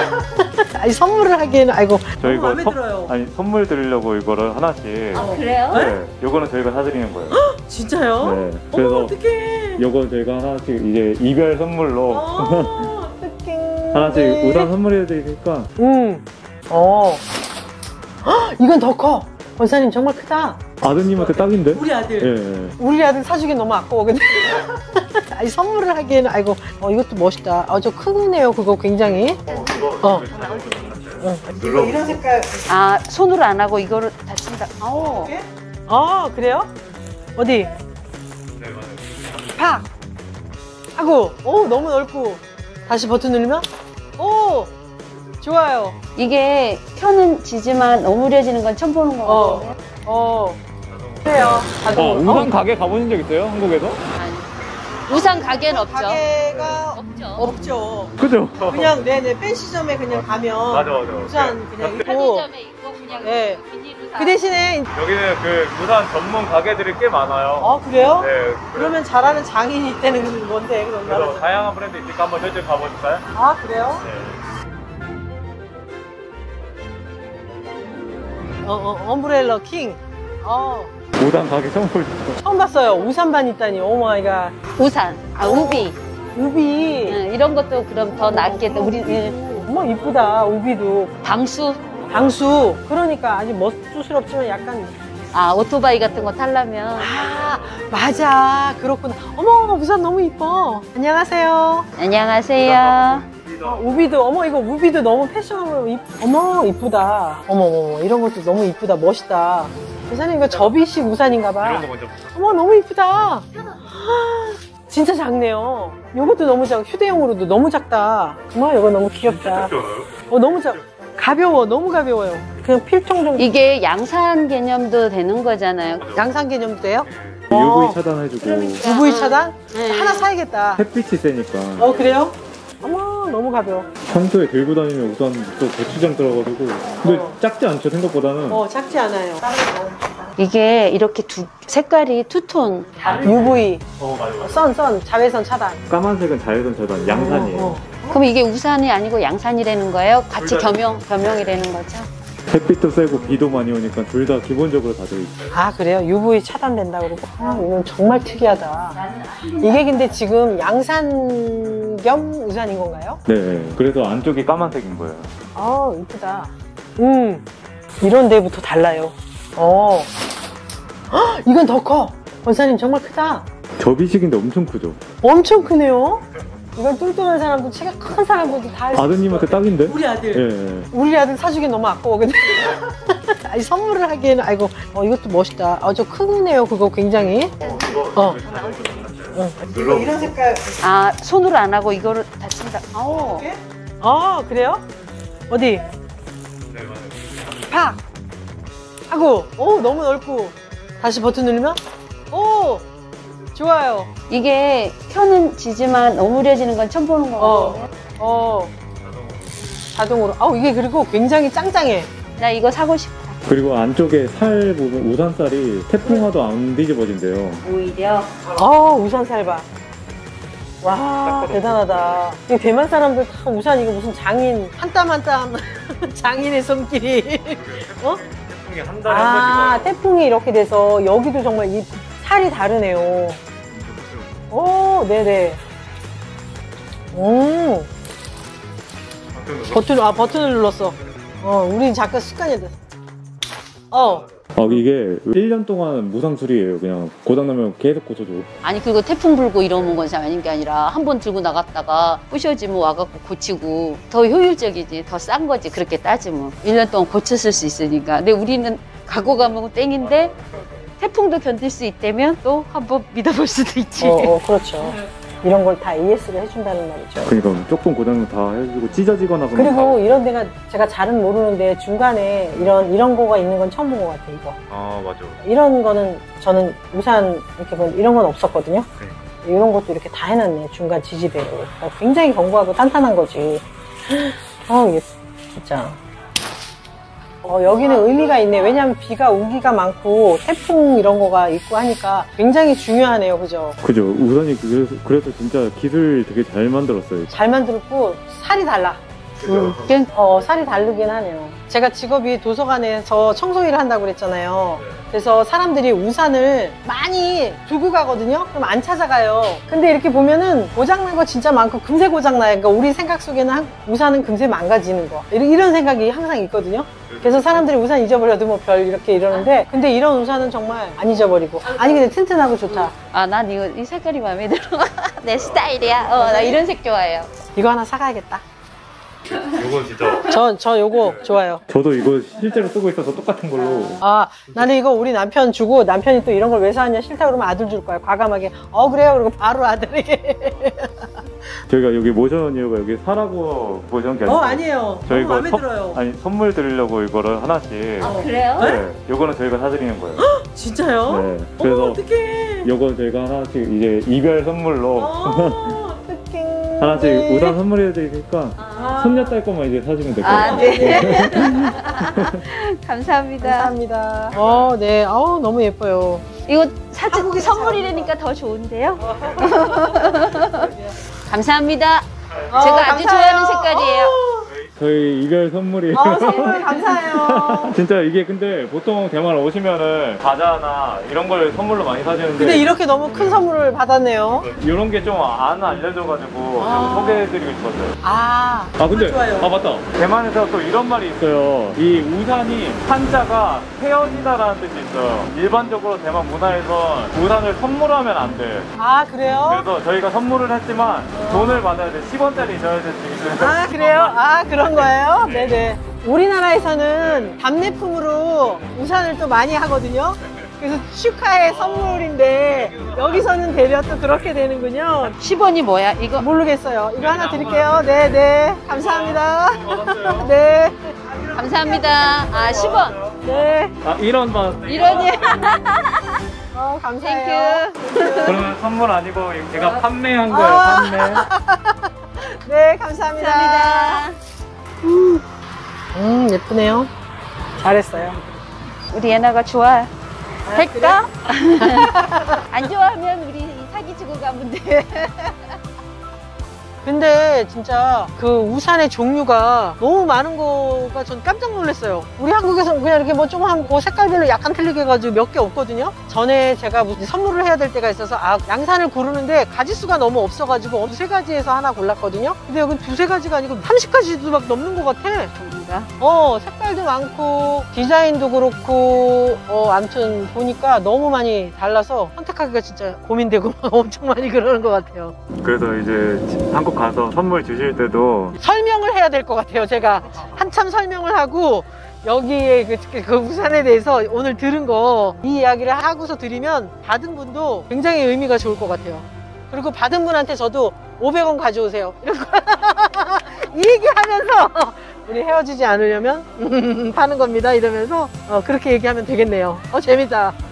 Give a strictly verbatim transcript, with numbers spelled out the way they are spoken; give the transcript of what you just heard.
아니 선물을 하기에는 아이고 저희가 마음에 들어요. 아니 선물 드리려고 이거를 하나씩. 아 그래요? 네. 요거는 저희가 사드리는 거예요. 진짜요? 네. 어머 그래서 어떡해. 요거 저희가 하나씩 이제 이별 선물로 어, 어떡해. 하나씩 네. 우산 선물해드리니까. 음. 어. 헉, 이건 더 커. 권사님 정말 크다. 아드님한테 딱인데? 우리 아들. 예. 우리 아들 사주기 너무 아까워. 근데 아니 선물을 하기에는 아이고 어 이것도 멋있다. 아 저 크네요 그거 굉장히. 어. 응. 이거 이런 색깔. 아 손으로 안 하고 이거를 다친다. 아오. 아 그래요? 어디? 네 맞아요. 팍. 아고. 오 너무 넓고. 다시 버튼 누르면? 오. 좋아요. 이게 켜는 지지만 오므려지는 건 처음 보는 거 어. 같은데. 어. 그래요. 아, 우산 가게 가보신 적 있어요? 한국에서? 아니. 우산 가게는 없죠. 가게가 없죠. 없죠. 그죠? 그냥 네네 펜시점에 그냥 가면 맞아, 맞아. 우산 그냥 입고. 편의점에 있고 그냥 네. 비닐 우산. 그 대신에 여기는 그 우산 전문 가게들이 꽤 많아요. 아 그래요? 네. 그러면 잘하는 장인이 있다는 건데 그런 그래서 거는. 다양한 브랜드 있으니까 한번 저쪽 가보실까요? 아 그래요? 네. 어, 어 엄브렐러 킹. 어 우산 가게 처음 보셨죠? 처음 봤어요. 우산반 있다니. 오 마이 갓. 우산. 아 우비. 우비. 응, 이런 것도 그럼 더 낫겠다. 우리 응. 어머 이쁘다. 우비도. 방수. 방수. 그러니까 아직 멋스럽지만 약간. 아 오토바이 같은 거 타려면. 아 맞아. 그렇구나. 어머 우산 너무 이뻐. 안녕하세요. 안녕하세요. 어, 우비도 어머 이거 우비도 너무 패셔너블. 이, 어머 이쁘다. 어머 어머 이런 것도 너무 이쁘다. 멋있다. 우산님 이거 접이식 우산인가봐. 이런 거 먼저 보세요. 어머 너무 이쁘다. 진짜 작네요. 이것도 너무 작. 휴대용으로도 너무 작다. 어머 이거 너무 귀엽다. 어 너무 작. 가벼워. 너무 가벼워요. 그냥 필통 정도. 이게 양산 개념도 되는 거잖아요. 양산 개념도 돼요? 유브이 차단해주고 유브이 차단? 네. 하나 사야겠다. 햇빛이 세니까 어 그래요? 어머 너무 가벼워. 평소에 들고 다니면 우산 또 고추장 들어가지고 근데 어. 작지 않죠 생각보다는. 어 작지 않아요. 이게 이렇게 두 색깔이 투톤. 유브이 어 맞아 맞아. 선, 선, 자외선 차단. 까만색은 자외선 차단 양산이에요. 어, 어. 그럼 이게 우산이 아니고 양산이라는 거예요? 같이 겸용, 겸용이라는 거죠? 햇빛도 세고 비도 많이 오니까 둘 다 기본적으로 다 들어있어요. 아 그래요? 유브이 차단된다 그러고. 아 이건 정말 특이하다. 이게 근데 지금 양산 겸 우산인 건가요? 네. 그래서 안쪽이 까만색인 거예요. 아 이쁘다. 음 이런 데부터 달라요. 어. 헉, 이건 더 커. 권사님 정말 크다. 접이식인데 엄청 크죠? 엄청 크네요. 이건 뚱뚱한 사람도 키가 큰 사람들도 다. 아드님한테 딱인데? 우리 아들. 예. 우리 아들 사주기 너무 아까워. 근데 아니 선물을 하기에는 아이고 어 이것도 멋있다. 아 저 크네요 그거 굉장히. 어. 응. 이거 이런 색깔. 아 손으로 안 하고 이거를 다친다. 아오. 아 그래요? 어디? 네 맞아요. 팍. 하고. 오 너무 넓고. 다시 버튼 누르면? 오 좋아요. 이게 켜는 지지만 오므려지는 건 처음 보는 거 어. 같은데. 어. 자동으로. 아우 이게 그리고 굉장히 짱짱해. 나 이거 사고 싶다. 그리고 안쪽에 살 부분 우산살이 태풍 와도 안 뒤집어진대요. 오히려. 아 우산 살봐. 와 대단하다. 이 대만 사람들 다 우산 이거 무슨 장인 한 땀 한 땀 장인의 손길이. 어? 태풍이 한 달에 아 한 번씩 와요. 태풍이 이렇게 돼서 여기도 정말 이 살이 다르네요. 오 네네. 음 버튼 아 버튼을 눌렀어. 어 우리 잠깐 습관이 됐어. 어. 아 이게 일 년 동안 무상수리예요. 그냥 고장나면 계속 고쳐줘. 아니 그리고 태풍 불고 이러는 것이 아닌 게 아니라 한 번 들고 나갔다가 부셔지면 와갖고 고치고 더 효율적이지 더 싼 거지 그렇게 따지면 일 년 동안 고쳤을 수 있으니까. 근데 우리는 가고 가면 땡인데 태풍도 견딜 수 있다면 또 한번 믿어볼 수도 있지. 어, 어 그렇죠. 이런 걸 다 에이에스를 해준다는 말이죠. 그러니까 조금 고장나면 다 해주고 찢어지거나 그러면 그리고 이런 데가 제가 잘은 모르는데 중간에 이런 이런 거가 있는 건 처음 본 것 같아요. 이거. 아 맞아. 이런 거는 저는 우산 이렇게 보면 이런 건 없었거든요. 네. 이런 것도 이렇게 다 해놨네. 중간 지지배로. 그러니까 굉장히 견고하고 탄탄한 거지. 아 이게 진짜. 어, 여기는 의미가 있네. 왜냐하면 비가 오기가 많고 태풍 이런 거가 있고 하니까 굉장히 중요하네요. 그죠? 그죠. 우산이 그래서, 그래서 진짜 기술 되게 잘 만들었어요. 잘 만들었고 살이 달라. 음. 어, 살이 다르긴 하네요. 제가 직업이 도서관에서 청소 일을 한다고 그랬잖아요. 그래서 사람들이 우산을 많이 두고 가거든요. 그럼 안 찾아가요. 근데 이렇게 보면은 고장난 거 진짜 많고 금세 고장나요. 그러니까 우리 생각 속에는 한- 우산은 금세 망가지는 거. 이런, 이런 생각이 항상 있거든요. 그래서 사람들이 우산 잊어버려도 뭐 별 이렇게 이러는데, 근데 이런 우산은 정말 안 잊어버리고. 아니 근데 튼튼하고 좋다. 아, 난 이거 이 색깔이 마음에 들어. 내 스타일이야. 어, 나 이런 색 좋아해요. 이거 하나 사가야겠다. 이건 진짜. 저, 저 요거 좋아요. 저도 이거 실제로 쓰고 있어서 똑같은 걸로. 아, 나는 이거 우리 남편 주고, 남편이 또 이런 걸 왜 사냐 싫다 그러면 아들 줄 거야. 과감하게. 어, 그래요. 그리고 바로 아들에게. 저희가 여기 모셔온 이유가 여기 사라고 모셔온 게 아니고. 어, 아니에요. 저희 너무 마음에 선- 들어요. 아니 선물 드리려고 이거를 하나씩. 아, 그래요? 네. 요거는 저희가 사드리는 거예요. 진짜요? 네. 어머, 그래서 어떡해. 요거 저희가 하나씩 이제 이별 선물로 어, 어떡해. 하나씩 네. 우산 선물해 드리니까 아. 손녀딸 것만 이제 사주면 될 거예요. 아, 네. 감사합니다. 감사합니다. 어, 네. 어우, 너무 예뻐요. 이거 사진 한국에서 선물이라니까 더 좋은데요? 감사합니다. 어, 제가 아주 감사해요. 좋아하는 색깔이에요. 어, 저희 이별 선물이. 어, 선물 감사해요. 진짜 이게 근데 보통 대만 오시면은 과자나 이런 걸 선물로 많이 사주는데 근데 이렇게 너무 큰 선물을 받았네요. 이런 게 좀 안 알려져가지고 아. 좀 소개해드리고 싶었어요. 아, 아 근데 좋아요. 아 맞다. 대만에서 또 이런 말이 있어요. 이 우산이 한자가 헤어지다라는 뜻이 있어요. 일반적으로 대만 문화에서 우산을 선물하면 안 돼. 아, 그래요? 그래서 저희가 선물을 했지만 돈을 받아야 돼. 십 원짜리 줘야 될 수 있어요. 아, 그래요? 아, 그런 거예요? 네네. 우리나라에서는 답례품으로 우산을 또 많이 하거든요. 그래서 축하의 선물인데 여기서는 되려 또 그렇게 되는군요. 십 원이 뭐야? 이거 모르겠어요. 이거 하나 드릴게요. 네네. 감사합니다. 네. 감사합니다. 아, 십 원. 네. 아 이런 반. 이러니. 어, 감사해요. 그러면 선물 아니고 제가 판매한 거예요. 아. 판매. 네, 감사합니다. 감사합니다. 음, 예쁘네요. 잘했어요. 우리 예나가 좋아. 아, 할까? 안 좋아하면 우리 사기 주고 가면 돼. 근데 진짜 그 우산의 종류가 너무 많은 거가 전 깜짝 놀랐어요. 우리 한국에서는 그냥 이렇게 뭐 좀 한 그 색깔별로 약간 틀리게 해가지고 몇 개 없거든요. 전에 제가 무슨 선물을 해야 될 때가 있어서 아 양산을 고르는데 가지수가 너무 없어가지고 두세 가지에서 하나 골랐거든요. 근데 여긴 두세 가지가 아니고 삼십 가지도 막 넘는 것 같아. 종류가. 어 색깔도 많고 디자인도 그렇고 어 아무튼 보니까 너무 많이 달라서 선택하기가 진짜 고민되고 엄청 많이 그러는 것 같아요. 그래서 이제 한국 가서 선물 주실 때도 설명을 해야 될 것 같아요. 제가 한참 설명을 하고 여기에 그, 그 우산에 대해서 오늘 들은 거 이 이야기를 하고서 드리면 받은 분도 굉장히 의미가 좋을 것 같아요. 그리고 받은 분한테 저도 오백 원 가져오세요. 이런 거. 이 얘기하면서 우리 헤어지지 않으려면 파는 겁니다. 이러면서 어, 그렇게 얘기하면 되겠네요. 어 재밌다.